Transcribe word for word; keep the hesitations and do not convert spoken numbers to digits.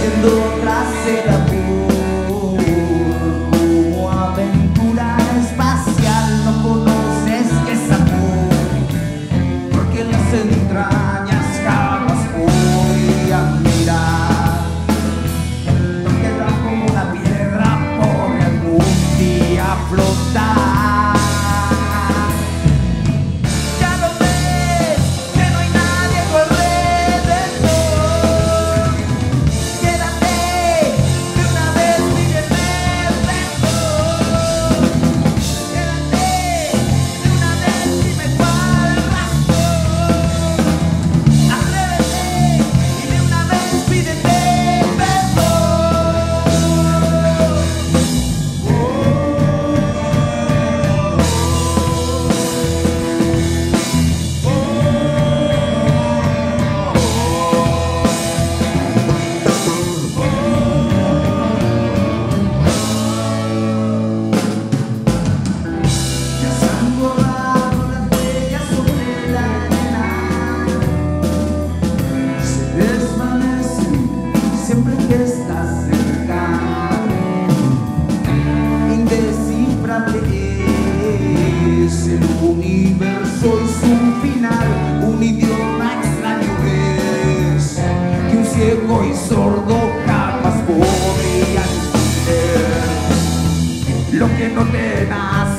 corriendo tras el amor como aventura espacial. No conoces qué es amor, porque en las entrañas jamás podía mirar. No queda como una piedra por algún día flotar. Siempre que estás cerca, indescifrable es el universo y su final. Un idioma extraño es que un ciego y sordo jamás podrían entender lo que no te nace.